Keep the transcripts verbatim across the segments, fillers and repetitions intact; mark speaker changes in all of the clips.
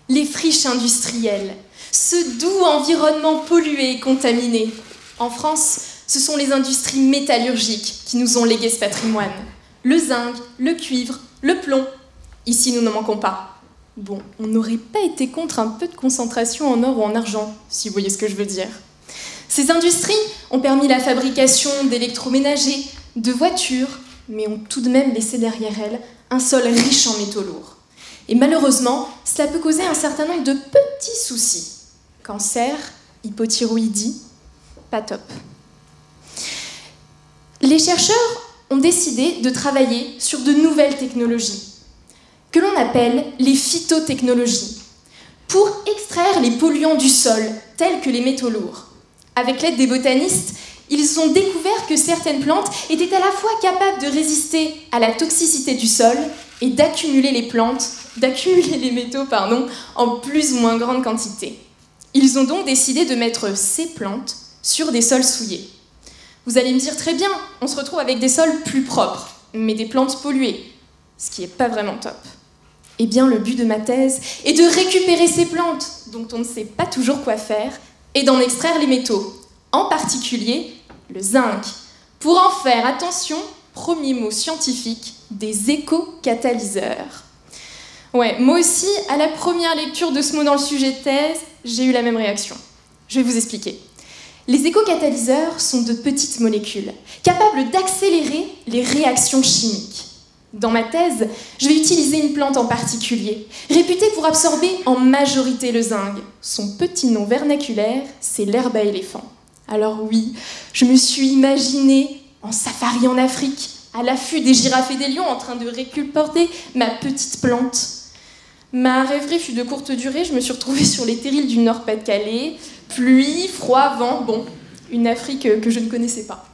Speaker 1: les friches industrielles, ce doux environnement pollué et contaminé. En France, ce sont les industries métallurgiques qui nous ont légué ce patrimoine. Le zinc, le cuivre, le plomb. Ici, nous n'en manquons pas. Bon, on n'aurait pas été contre un peu de concentration en or ou en argent, si vous voyez ce que je veux dire. Ces industries ont permis la fabrication d'électroménagers, de voitures, mais ont tout de même laissé derrière elles un sol riche en métaux lourds. Et malheureusement, cela peut causer un certain nombre de petits soucis. Cancer, hypothyroïdie, pas top. Les chercheurs ont décidé de travailler sur de nouvelles technologies, que l'on appelle les phytotechnologies, pour extraire les polluants du sol, tels que les métaux lourds. Avec l'aide des botanistes, ils ont découvert que certaines plantes étaient à la fois capables de résister à la toxicité du sol et d'accumuler les plantes, d'accumuler les métaux, pardon, en plus ou moins grande quantité. Ils ont donc décidé de mettre ces plantes sur des sols souillés. Vous allez me dire, très bien, on se retrouve avec des sols plus propres, mais des plantes polluées, ce qui n'est pas vraiment top. Eh bien, le but de ma thèse est de récupérer ces plantes, dont on ne sait pas toujours quoi faire, et d'en extraire les métaux, en particulier le zinc, pour en faire, attention, premier mot scientifique, des éco-catalyseurs. Ouais, moi aussi, à la première lecture de ce mot dans le sujet de thèse, j'ai eu la même réaction. Je vais vous expliquer. Les éco-catalyseurs sont de petites molécules, capables d'accélérer les réactions chimiques. Dans ma thèse, je vais utiliser une plante en particulier, réputée pour absorber en majorité le zinc. Son petit nom vernaculaire, c'est l'herbe à éléphant. Alors oui, je me suis imaginée en safari en Afrique, à l'affût des girafes et des lions, en train de récolter ma petite plante. Ma rêverie fut de courte durée, je me suis retrouvée sur les terrils du Nord-Pas-de-Calais, pluie, froid, vent, bon, une Afrique que je ne connaissais pas.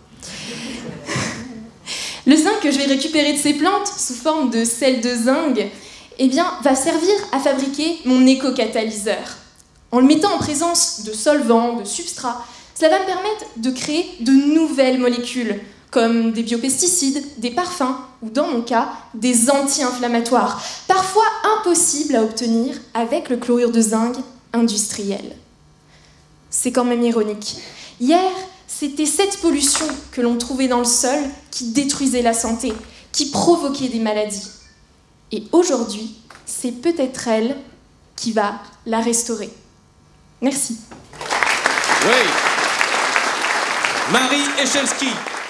Speaker 1: Le zinc que je vais récupérer de ces plantes, sous forme de sel de zinc, eh bien, va servir à fabriquer mon éco-catalyseur. En le mettant en présence de solvants, de substrats, cela va me permettre de créer de nouvelles molécules, comme des biopesticides, des parfums, ou dans mon cas, des anti-inflammatoires, parfois impossibles à obtenir avec le chlorure de zinc industriel. C'est quand même ironique. Hier, c'était cette pollution que l'on trouvait dans le sol qui détruisait la santé, qui provoquait des maladies. Et aujourd'hui, c'est peut-être elle qui va la restaurer. Merci.
Speaker 2: Oui. Marie Echelski.